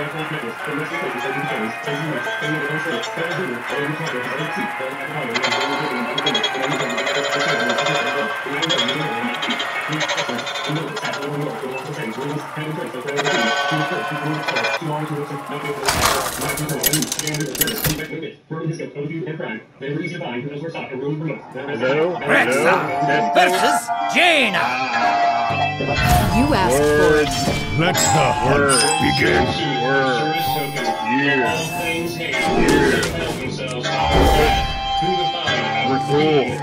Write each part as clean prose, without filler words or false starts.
Hello? Hello? Versus Jaina. You asked for it. Let the hunt begin. Record.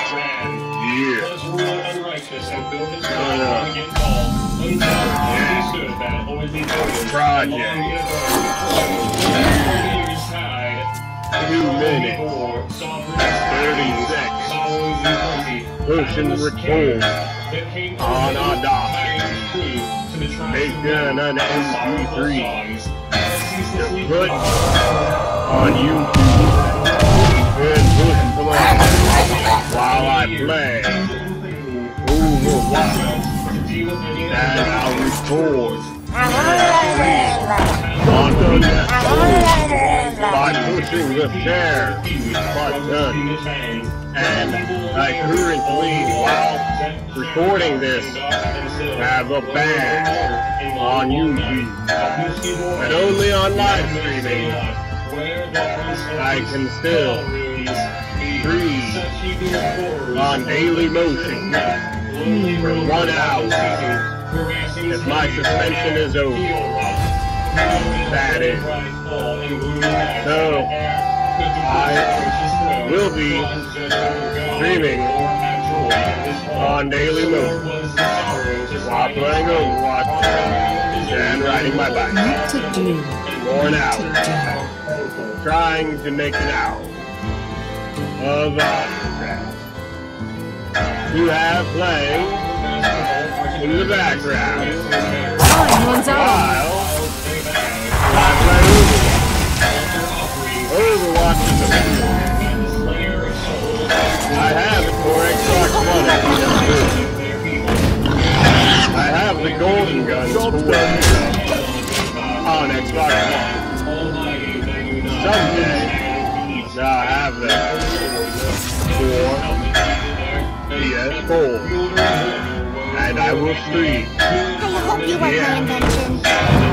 Project. 2 minutes. 30 seconds. Pushing record. On our dock. Making an MP3 to put on YouTube and push play while I play Overwatch, and I'll record on the network by pushing the share button. And I currently, while recording this, have a ban on YouTube, and only on live streaming I can still stream on Daily Motion for 1 hour if my suspension is over. That is. So I will be streaming on Daily Motion while playing Overwatch and riding my bike for an hour, trying to make an hour of to have playing in the background while I play Overwatch is amazing. I have it for Xbox One I have the golden guns on Xbox One. Someday I'll have them for PS4, and I will stream. I hope you like my invention.